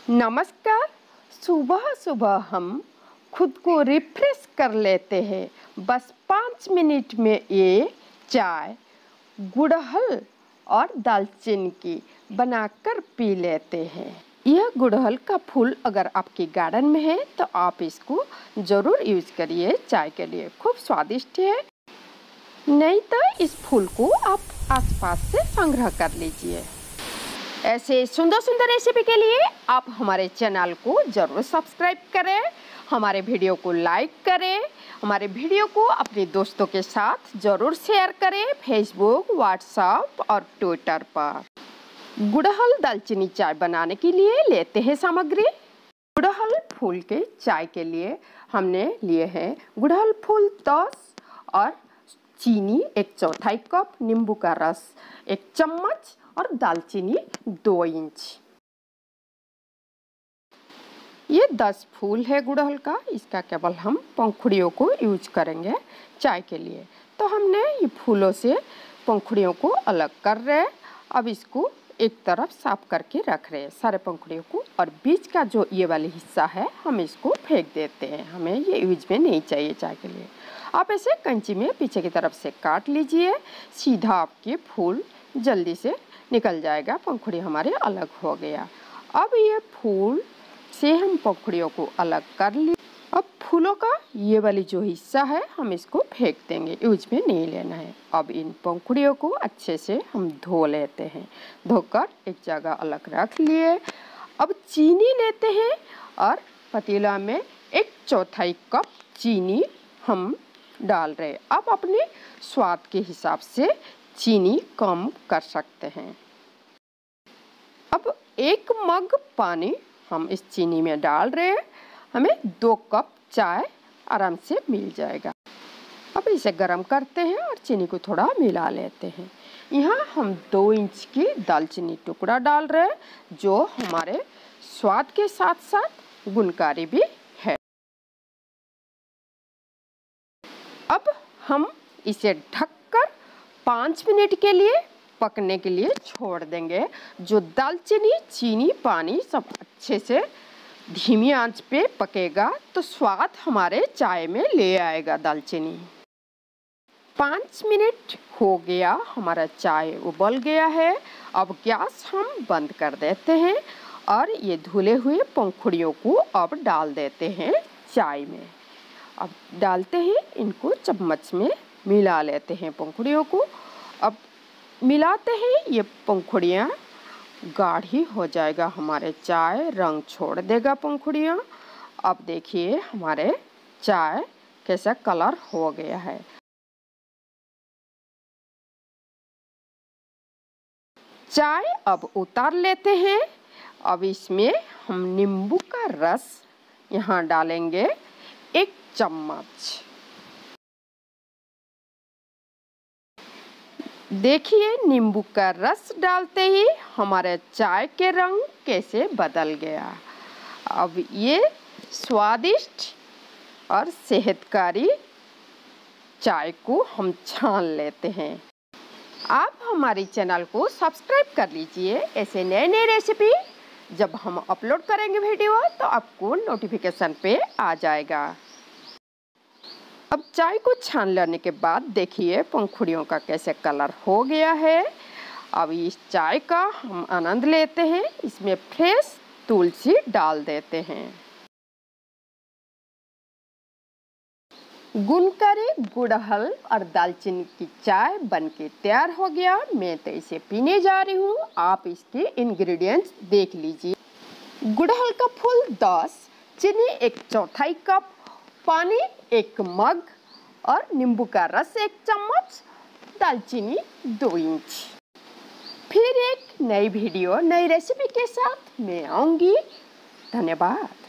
नमस्कार। सुबह सुबह हम खुद को रिफ्रेश कर लेते हैं। बस 5 मिनट में ये चाय गुड़हल और दालचीनी की बनाकर पी लेते हैं। यह गुड़हल का फूल अगर आपके गार्डन में है तो आप इसको ज़रूर यूज करिए, चाय के लिए खूब स्वादिष्ट है। नहीं तो इस फूल को आप आसपास से संग्रह कर लीजिए। ऐसे सुंदर सुंदर रेसिपी के लिए आप हमारे चैनल को ज़रूर सब्सक्राइब करें, हमारे वीडियो को लाइक करें, हमारे वीडियो को अपने दोस्तों के साथ ज़रूर शेयर करें फेसबुक, व्हाट्सएप और ट्विटर पर। गुड़हल दालचीनी चाय बनाने के लिए लेते हैं सामग्री। गुड़हल फूल के चाय के लिए हमने लिए हैं गुड़हल फूल 10 और चीनी 1/4 कप, नींबू का रस 1 चम्मच और दालचीनी 2 इंच। ये 10 फूल है गुड़हल का, इसका केवल हम पंखुड़ियों को यूज करेंगे चाय के लिए। तो हमने ये फूलों से पंखुड़ियों को अलग कर रहे हैं। अब इसको एक तरफ साफ करके रख रहे हैं सारे पंखुड़ियों को, और बीच का जो ये वाली हिस्सा है हम इसको फेंक देते हैं, हमें ये यूज में नहीं चाहिए चाय के लिए। आप ऐसे कैंची में पीछे की तरफ से काट लीजिए, सीधा आपके फूल जल्दी से निकल जाएगा, पंखुड़ी हमारे अलग हो गया। अब ये फूल से हम पंखुड़ियों को अलग कर लिए। अब फूलों का ये वाली जो हिस्सा है हम इसको फेंक देंगे, यूज में नहीं लेना है। अब इन पंखुड़ियों को अच्छे से हम धो लेते हैं, धोकर एक जगह अलग रख लिए। अब चीनी लेते हैं और पतीला में 1/4 कप चीनी हम डाल रहे। आप अपने स्वाद के हिसाब से चीनी कम कर सकते हैं। अब 1 मग पानी हम इस चीनी में डाल रहे हैं, हमें 2 कप चाय आराम से मिल जाएगा। अब इसे गर्म करते हैं और चीनी को थोड़ा मिला लेते हैं। यहाँ हम 2 इंच की दालचीनी टुकड़ा डाल रहे हैं, जो हमारे स्वाद के साथ साथ गुणकारी भी है। अब हम इसे ढककर 5 मिनट के लिए पकने के लिए छोड़ देंगे। जो दालचीनी, चीनी, पानी सब अच्छे से धीमी आंच पे पकेगा तो स्वाद हमारे चाय में ले आएगा दालचीनी। 5 मिनट हो गया, हमारा चाय उबल गया है। अब गैस हम बंद कर देते हैं और ये धुले हुए पंखुड़ियों को अब डाल देते हैं चाय में। अब डालते ही इनको चम्मच में मिला लेते हैं पंखुड़ियों को। अब मिलाते ही ये पंखुड़ियाँ गाढ़ी हो जाएगा, हमारे चाय रंग छोड़ देगा पंखुड़ियाँ। अब देखिए हमारे चाय कैसा कलर हो गया है। चाय अब उतार लेते हैं। अब इसमें हम नींबू का रस यहाँ डालेंगे 1 चम्मच। देखिए नींबू का रस डालते ही हमारे चाय के रंग कैसे बदल गया। अब ये स्वादिष्ट और सेहतकारी चाय को हम छान लेते हैं। आप हमारे चैनल को सब्सक्राइब कर लीजिए। ऐसे नए नए रेसिपी जब हम अपलोड करेंगे वीडियो तो आपको नोटिफिकेशन पे आ जाएगा। अब चाय को छान लेने के बाद देखिए पंखुड़ियों का कैसे कलर हो गया है। अब इस चाय का हम आनंद लेते हैं। इसमें फ्रेश तुलसी डाल देते हैं। गुणकारी गुड़हल और दालचीनी की चाय बनके तैयार हो गया। मैं तो इसे पीने जा रही हूँ। आप इसके इंग्रेडिएंट्स देख लीजिए। गुड़हल का फूल 10, चीनी 1/4 कप, पानी 1 मग और नींबू का रस 1 चम्मच, दालचीनी 2 इंच। फिर एक नई वीडियो, नई रेसिपी के साथ मैं आऊँगी। धन्यवाद।